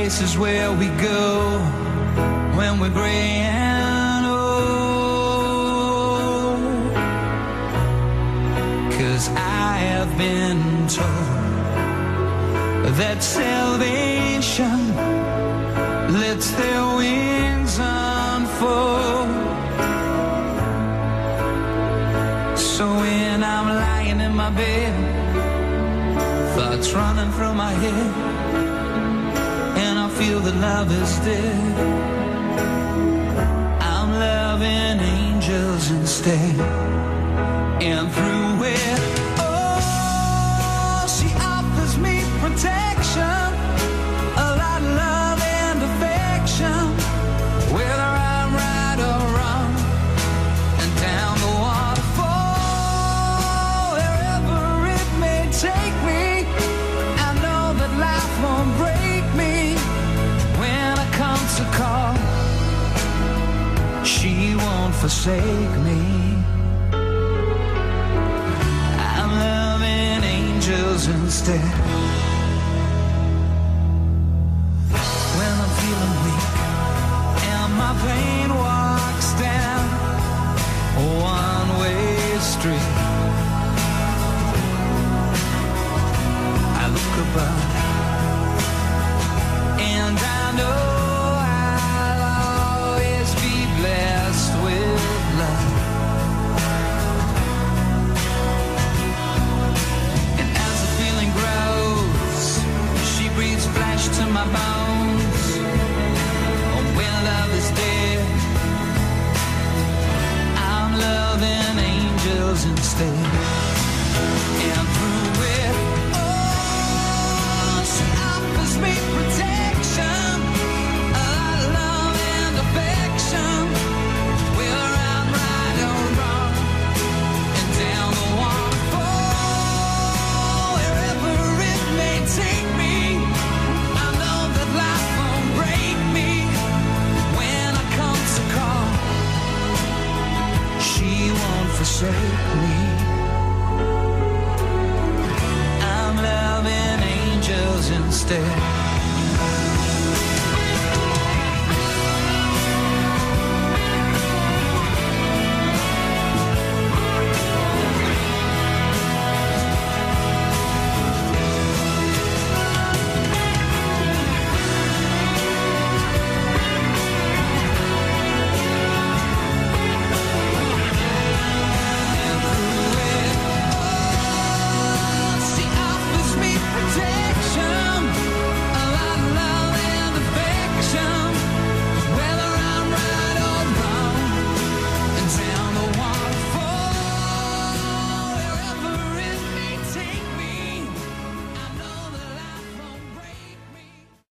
places where we go when we're gray and old. 'Cause I have been told that salvation lets their wings unfold. So when I'm lying in my bed, thoughts running through my head, and I feel that love is dead, I'm loving angels instead. And through it, oh, she offers me protection, a lot of love and affection, whether I'm right or wrong, and down the waterfall, wherever it may take me, I know that life won't break me when I come to call. She won't forsake me. I'm loving angels instead. When I'm feeling weak and my pain walks down a one-way street, I look above and I know I'll always be blessed with love. And as the feeling grows, she breathes flesh to my bones. Oh, when love is dead, I'm loving angels instead. And through it, oh, she offers me protection, a lot of love and affection, whether I'm right or wrong, and down the waterfall, wherever it may take me, I know that life won't break me when I come to call. She won't forsake me. I'm loving angels instead.